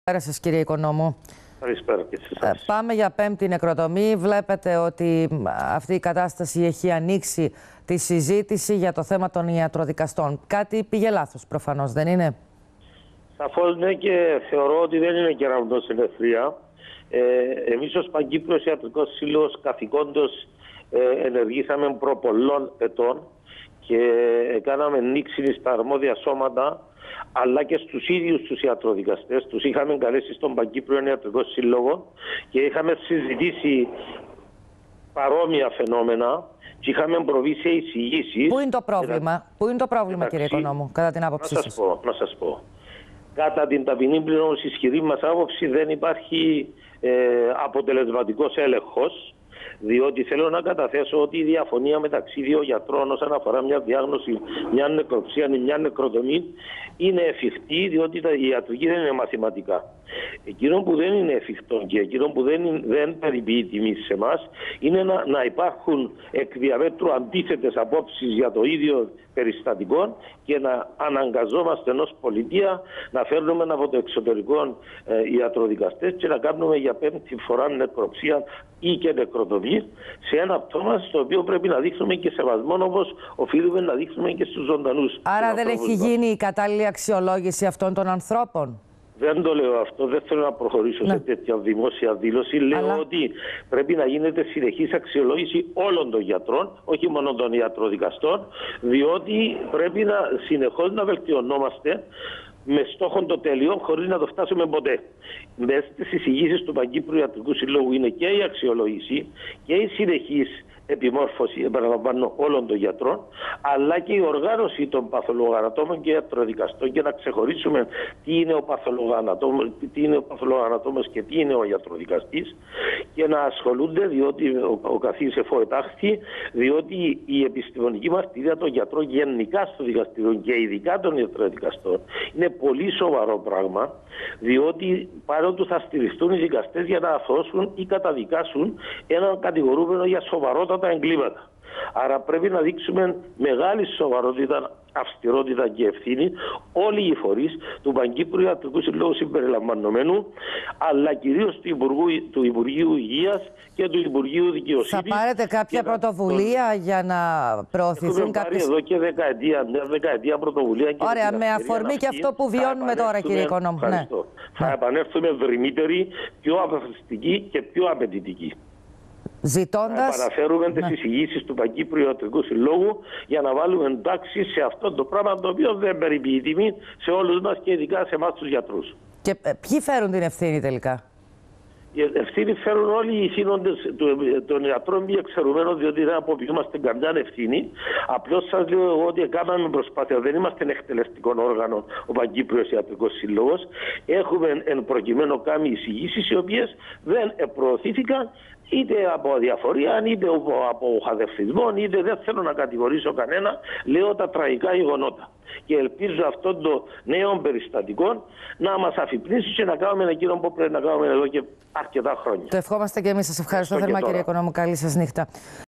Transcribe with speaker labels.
Speaker 1: Καλησπέρα σας, κύριε Οικονόμου.
Speaker 2: Καλησπέρα και σε εσάς.
Speaker 1: Πάμε για πέμπτη νεκροτομή. Βλέπετε ότι αυτή η κατάσταση έχει ανοίξει τη συζήτηση για το θέμα των ιατροδικαστών. Κάτι πήγε λάθος, προφανώς, δεν είναι?
Speaker 2: Σαφώς ναι, και θεωρώ ότι δεν είναι κεραυνός στην ευθεία. Εμείς ως Παγκύπριος Ιατρικός Σύλλογος καθηκόντως ενεργήσαμε προ πολλών ετών και κάναμε νήξη στα αρμόδια σώματα, αλλά και στους ίδιους τους ιατροδικαστές. Τους είχαμε καλέσει στον Παγκύπριο Ιατρικό Σύλλογο και είχαμε συζητήσει παρόμοια φαινόμενα και είχαμε προβεί σε εισηγήσεις.
Speaker 1: Πού είναι το πρόβλημα, κύριε Οικονόμου, κατά την άποψή σας?
Speaker 2: Να σας πω. Κατά την ταπεινή πλέον ισχυρή μας άποψη δεν υπάρχει αποτελεσματικός έλεγχος, διότι θέλω να καταθέσω ότι η διαφωνία μεταξύ δύο γιατρών όσον αφορά μια διάγνωση, μια νεκροψία ή μια νεκροτομή είναι εφικτή, διότι η ιατρική δεν είναι μαθηματικά. Εκείνο που δεν είναι εφικτό και εκείνο που δεν περιποιεί τιμή σε εμάς είναι να υπάρχουν εκ διαμέτρου αντίθετες απόψεις για το ίδιο περιστατικό και να αναγκαζόμαστε ενός πολιτεία να φέρνουμε από το εξωτερικό ιατροδικαστές και να κάνουμε για πέμπτη φορά νεκροψία ή και νεκροτομή σε ένα πτώμα στο οποίο πρέπει να δείχνουμε και σεβασμό, όπως οφείλουμε να δείχνουμε και στους ζωντανούς.
Speaker 1: Άρα δεν έχει γίνει η κατάλληλη αξιολόγηση αυτών των ανθρώπων?
Speaker 2: Δεν το λέω αυτό, δεν θέλω να προχωρήσω σε τέτοια δημόσια δήλωση. Λέω ότι πρέπει να γίνεται συνεχής αξιολόγηση όλων των γιατρών, όχι μόνο των ιατροδικαστών, διότι πρέπει συνεχώς να βελτιωνόμαστε με στόχο το τέλειο, χωρίς να το φτάσουμε ποτέ. Μέσα στις εισηγήσεις του Παγκύπριου Ιατρικού Συλλόγου είναι και η αξιολόγηση και η συνεχής επιμόρφωση, επαναλαμβάνω, όλων των γιατρών, αλλά και η οργάνωση των παθολογανατόμων και ιατροδικαστών και να ξεχωρίσουμε τι είναι ο παθολογανατόμος και τι είναι ο ιατροδικαστής και να ασχολούνται, διότι ο καθής εφοετάχθη, διότι η επιστημονική μαρτυρία των γιατρών γενικά στο δικαστήριο και ειδικά των ιατροδικαστών είναι πολύ σοβαρό πράγμα, διότι πάνω του θα στηριχτούν οι δικαστές για να αθώσουν ή καταδικάσουν έναν κατηγορούμενο για σοβαρότατα εγκλήματα. Άρα πρέπει να δείξουμε μεγάλη σοβαρότητα, αυστηρότητα και ευθύνη όλοι οι φορείς του Παγκύπριου Ιατρικού Συλλόγου συμπεριλαμβανομένου, αλλά κυρίως του Υπουργείου Υγείας και του Υπουργείου Δικαιοσύνης.
Speaker 1: Θα πάρετε κάποια πρωτοβουλία για να προωθηθούν κάποιες...
Speaker 2: Έχουμε πάρει εδώ και μια δεκαετία πρωτοβουλία.
Speaker 1: Ωραία, με αφορμή και αυτό που βιώνουμε τώρα, κύριε Οικονόμου.
Speaker 2: Ευχαριστώ. Θα επανέλθουμε δρυμύτεροι, πιο αποφασιστικοί και πιο απαιτητικοί.
Speaker 1: Ζητώντας...
Speaker 2: Να παραφέρουμε τις εισηγήσεις του Παγκύπριου Ιατρικού Συλλόγου για να βάλουμε εντάξει σε αυτό το πράγμα το οποίο δεν περιποιεί τιμή σε όλους μας και ειδικά σε εμάς τους γιατρούς. Και
Speaker 1: ποιοι φέρουν την ευθύνη τελικά?
Speaker 2: Η ευθύνη φέρουν όλοι οι θύνοντες των ιατρών μη εξαιρουμένων, διότι δεν αποποιούμαστε καμιά ευθύνη. Απλώς σας λέω εγώ ότι κάναμε προσπάθεια. Δεν είμαστε εκτελεστικό όργανο ο Παγκύπριος Ιατρικός Σύλλογος. Έχουμε εν προκειμένου κάνει εισηγήσεις οι οποίες δεν προωθήθηκαν είτε από αδιαφορία, είτε από χαδευτισμό, είτε δεν θέλω να κατηγορήσω κανένα. Λέω τα τραγικά γεγονότα. Και ελπίζω αυτό το νέο περιστατικό να μας αφυπνίσει και να κάνουμε εκείνο που πρέπει να κάνουμε εδώ και αρκετά χρόνια.
Speaker 1: Το ευχόμαστε και εμείς. Σας ευχαριστώ θερμά, κύριε Οικονόμου. Καλή σας νύχτα.